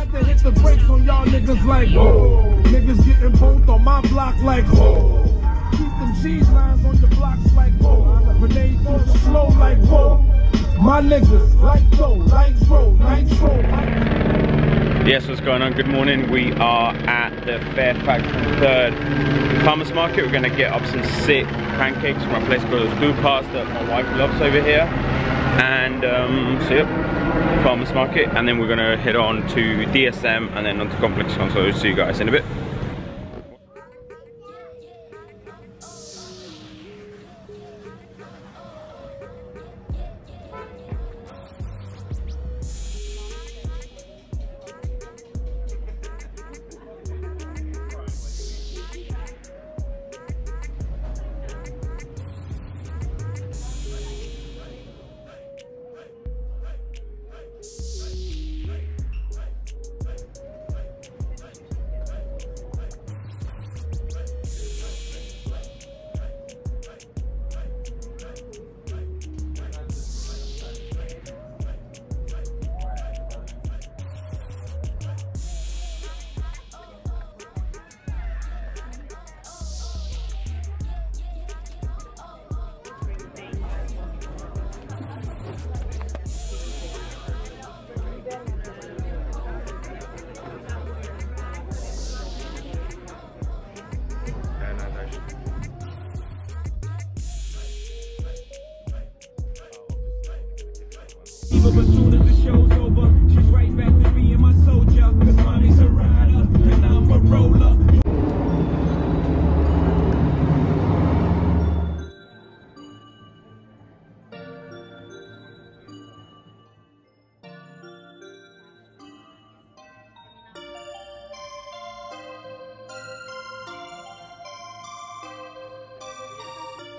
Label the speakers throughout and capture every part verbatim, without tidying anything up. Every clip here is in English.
Speaker 1: had to hit the brakes on y'all niggas like, whoa. Niggas getting both on my block like, whoa. Keep them G's lines on your blocks like, whoa. Grenade through slow like, whoa. My niggas like dough, nitro, nitro.
Speaker 2: Yes, what's going on? Good morning. We are at the Fairfax and Third Farmers Market. We're going to get up some sick pancakes from a place called Dupas that my wife loves over here. And um, so yep, Farmers Market, and then we're going to head on to D S M and then on to ComplexCon. So I'll see you guys in a bit.
Speaker 1: But as soon as the show's over, she's right back to being my soldier. Cause money's a rider, and I'm a roller.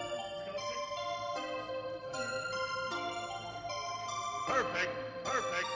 Speaker 3: Perfect, perfect.